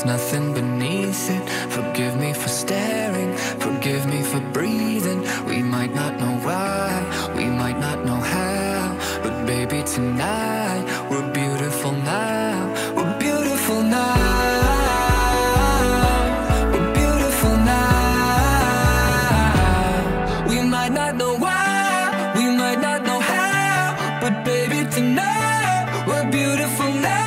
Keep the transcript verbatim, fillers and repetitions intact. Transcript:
there's nothing beneath it. Forgive me for staring, forgive me for breathing. We might not know why, we might not know how, but baby tonight, we're beautiful now. We're beautiful now. We're beautiful now. We might not know why, we might not know how, but baby tonight, we're beautiful now.